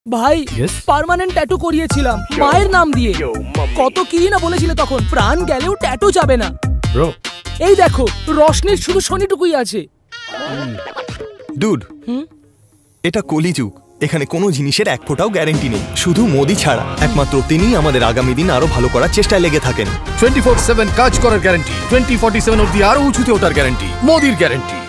ভাই permanent tattoo করিয়েছিলাম মায়ের নাম দিয়ে। কত কি না বলেছিলে তখন, প্রাণ গেলেও ট্যাটু যাবে না। ব্রো এই দেখো রশনির শুধু শনিটুকুই আছে। ডুড, এটা কলিযুগ। এখানে কোনো জিনিসের এক ফোঁটাও গ্যারান্টি নেই, শুধু মোদি ছাড়া। একমাত্র তিনিই আমাদের আগামী দিন আরো ভালো করার চেষ্টায় লেগে থাকেন। 24/7 কাজ করার গ্যারান্টি, 2047 অবধি আরো উঁচুতে ওঠার গ্যারান্টি, মোদির গ্যারান্টি।